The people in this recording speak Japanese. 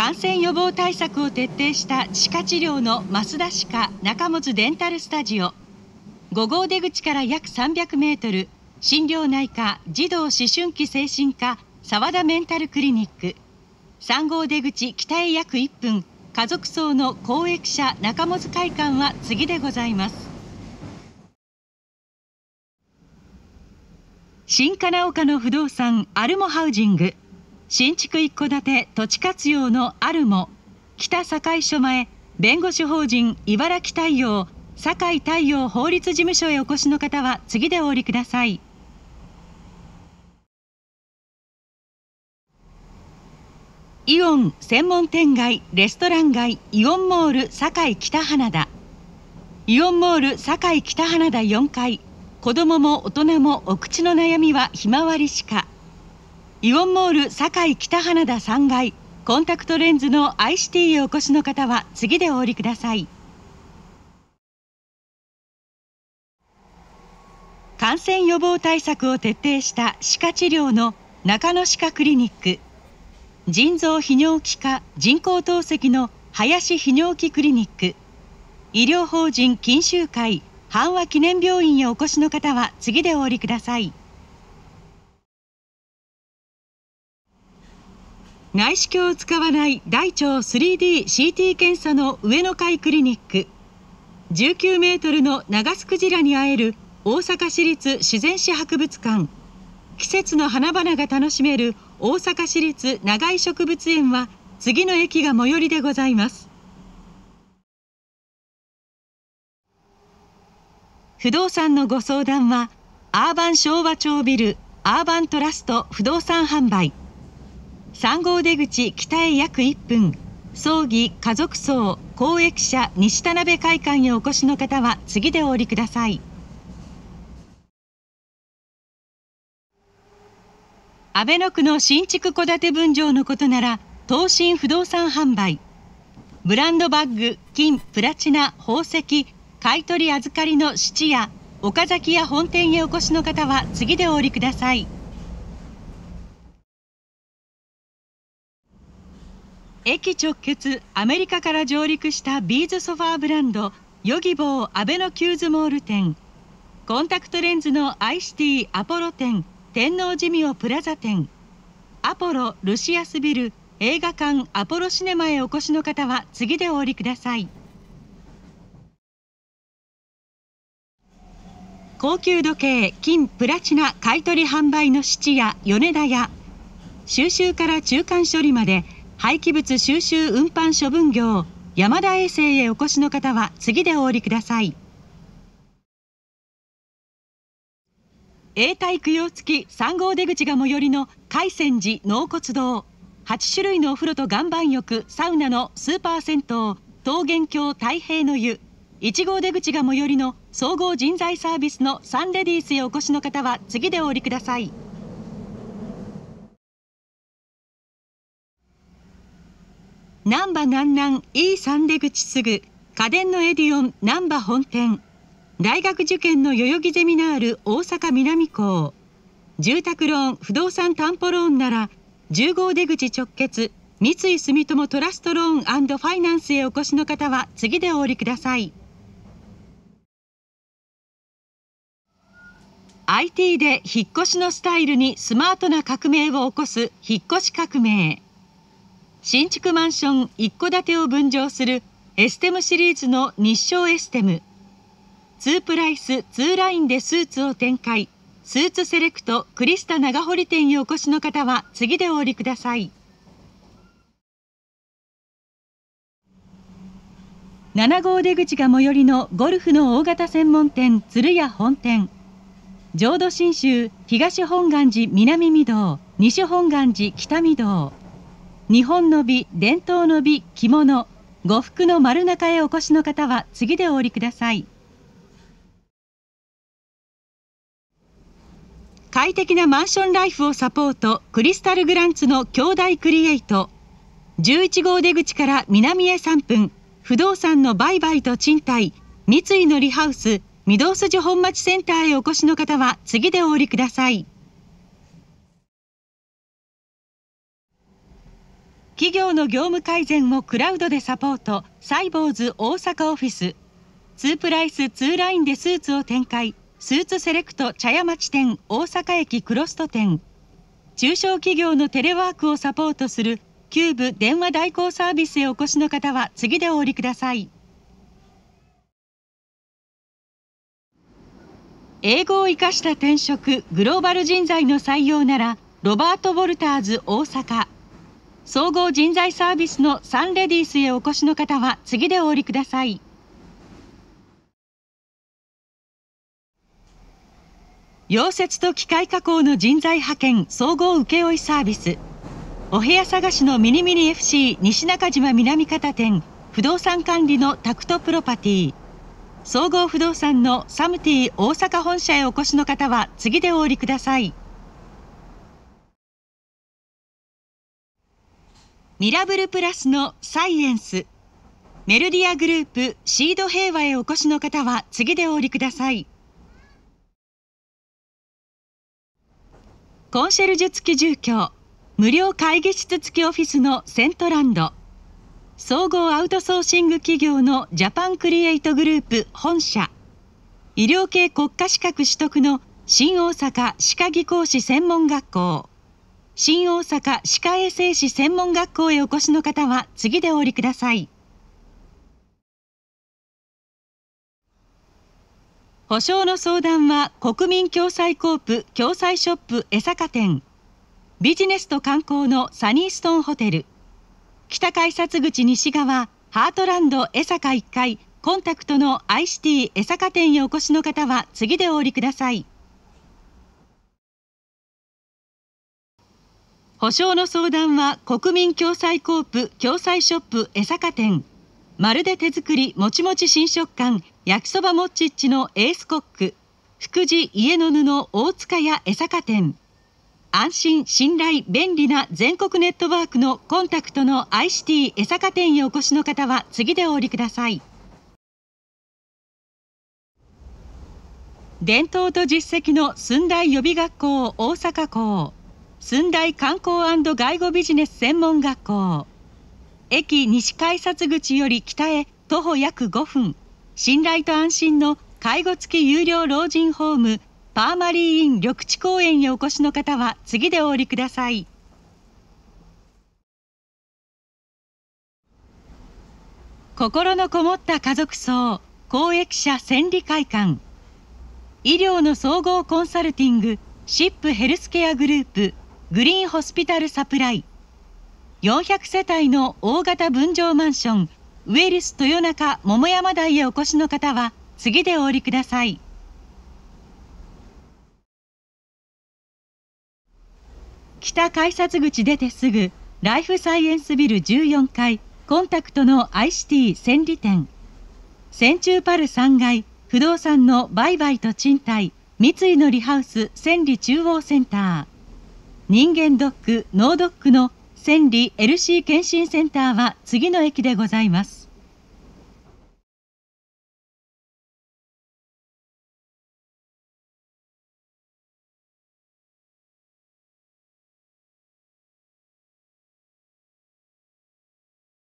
感染予防対策を徹底した歯科治療の増田歯科中本デンタルスタジオ、5号出口から約300メートル、心療内科児童思春期精神科澤田メンタルクリニック、3号出口北へ約1分、家族層の公益社中本会館は次でございます。新金岡の不動産アルモハウジング、新築一戸建て土地活用のアルモ、北堺署前弁護士法人茨城太陽堺太陽法律事務所へお越しの方は次でお降りください。イオン専門店街レストラン街イオンモール堺北花田、イオンモール堺北花田4階、子どもも大人もお口の悩みはひまわり歯科、イオンモール堺北花田3階、コンタクトレンズのアイシティへお越しの方は次でお降りください。感染予防対策を徹底した歯科治療の中野歯科クリニック、腎臓泌尿器科人工透析の林泌尿器クリニック、医療法人錦秀会阪和記念病院へお越しの方は次でお降りください。内視鏡を使わない大腸 3DCT 検査の上野会クリニック、19メートルのナガスクジラに会える大阪市立自然史博物館、季節の花々が楽しめる大阪市立長井植物園は次の駅が最寄りでございます。不動産のご相談はアーバン昭和町ビルアーバントラスト不動産販売、3号出口北へ約1分、葬儀家族葬公益社西田辺会館へお越しの方は次でお降りください。阿倍野区の新築戸建て分譲のことなら東進不動産販売、ブランドバッグ金プラチナ宝石買取預かりの質屋岡崎屋本店へお越しの方は次でお降りください。駅直結アメリカから上陸したビーズソファーブランドヨギボー阿倍野キューズモール店、コンタクトレンズのアイシティアポロ店天王寺ミオプラザ店、アポロルシアスビル映画館アポロシネマへお越しの方は次でお降りください。高級時計金プラチナ買取販売の質屋米田屋、収集から中間処理まで廃棄物収集運搬処分業山田衛生へお越しの方は次でお降りください。永代供養付き3号出口が最寄りの海泉寺納骨堂、8種類のお風呂と岩盤浴サウナのスーパー銭湯桃源郷太平の湯、1号出口が最寄りの総合人材サービスのサンレディースへお越しの方は次でお降りください。難波南南 E3 出口すぐ家電のエディオン難波本店、大学受験の代々木ゼミナール大阪南港、住宅ローン不動産担保ローンなら10号出口直結三井住友トラストローン&ファイナンスへお越しの方は次でお降りください。IT で引っ越しのスタイルにスマートな革命を起こす引っ越し革命、新築マンション一戸建てを分譲するエステムシリーズの日照エステム、2プライス2ラインでスーツを展開スーツセレクトクリスタ長堀店へお越しの方は次でお降りください。7号出口が最寄りのゴルフの大型専門店鶴屋本店、浄土真宗東本願寺南御堂西本願寺北御堂、日本の美伝統の美着物呉服の丸中へお越しの方は次でお降りください。快適なマンションライフをサポートクリスタルグランツの兄弟クリエイト、11号出口から南へ3分、不動産の売買と賃貸三井のリハウス御堂筋本町センターへお越しの方は次でお降りください。 企業の業務改善をクラウドでサポート、サイボーズ大阪オフィス。2プライス2ラインでスーツを展開、スーツセレクト茶屋町店大阪駅クロスト店。中小企業のテレワークをサポートするキューブ電話代行サービスへお越しの方は次でお降りください。英語を生かした転職、グローバル人材の採用なら、ロバート・ウォルターズ大阪。総合人材サービスのサンレディースへお越しの方は次でお降りください。溶接と機械加工の人材派遣総合請負サービス。お部屋探しのミニミニ FC 西中島南方店不動産管理のタクトプロパティ。総合不動産のサムティ大阪本社へお越しの方は次でお降りください。ミラブルプラスのサイエンス。メルディアグループシード平和へお越しの方は次でお降りください。コンシェルジュ付き住居、無料会議室付きオフィスのセントランド。総合アウトソーシング企業のジャパンクリエイトグループ本社。医療系国家資格取得の新大阪歯科技工士専門学校。新大阪歯科衛生士専門学校へお越しの方は次でお降りください。保証の相談は国民共済コープ共済ショップ江坂店。ビジネスと観光のサニーストーンホテル。北改札口西側ハートランド江坂1階コンタクトのアイシティ江坂店へお越しの方は次でお降りください。保証の相談は国民共済コープ共済ショップ江坂店。まるで手作りもちもち新食感焼きそばもっちっちのエースコック。福寺家の布大塚屋江坂店。安心信頼便利な全国ネットワークのコンタクトのアイシティ江坂店へお越しの方は次でお降りください。伝統と実績の駿台予備学校大阪校。駿台観光&外語ビジネス専門学校。駅西改札口より北へ徒歩約5分。信頼と安心の介護付き有料老人ホームパーマリーイン緑地公園へお越しの方は次でお降りください。心のこもった家族葬公益社千里会館。医療の総合コンサルティングシップヘルスケアグループグリーンホスピタルサプライ。400世帯の大型分譲マンションウェルス豊中桃山台へお越しの方は次でお降りください。北改札口出てすぐライフサイエンスビル14階コンタクトのアイシティ千里店。センチューパル3階不動産の売買と賃貸三井のリハウス千里中央センター。人間ドック脳ドックの千里 LC 検診センターは次の駅でございます。